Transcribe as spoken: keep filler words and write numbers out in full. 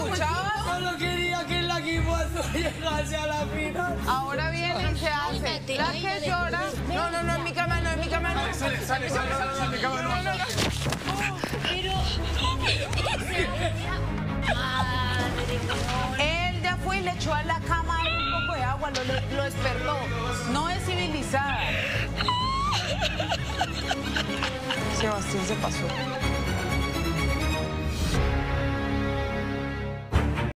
escuchabas? Solo quería que la Guimuazú llegase a la final. Ahora viene y se hace. La que llora. No, no, no, en mi cama no, en mi cama no. Sale, sale, sale, sale, sale, mi cama no. No, no, no. Pero... Él ya fue y le echó a la cama un poco de agua, lo, lo despertó. No es civilizada. Sebastián se pasó.